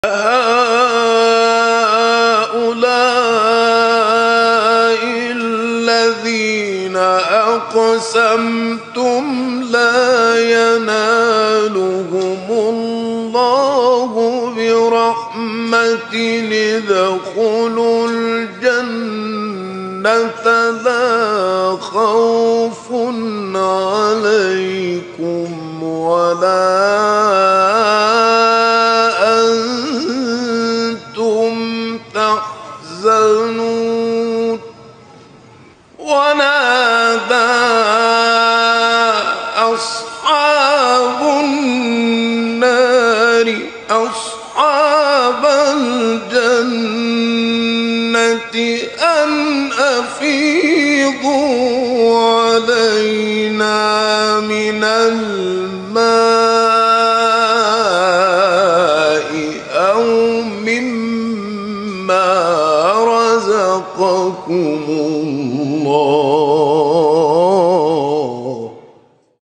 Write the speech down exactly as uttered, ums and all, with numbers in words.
هؤلاء الذين أقسمتم لا ينالهم الله برحمة ادخلوا الجنة لا خوف عليكم ولا تحزنون. ونادى أصحاب النار أصحاب الجنة أن أفيضوا علينا من الماء أو مما رزقكم الله. رزقكم الله. قالوا لا نجد إلا ما وجدنا آباءنا عليه.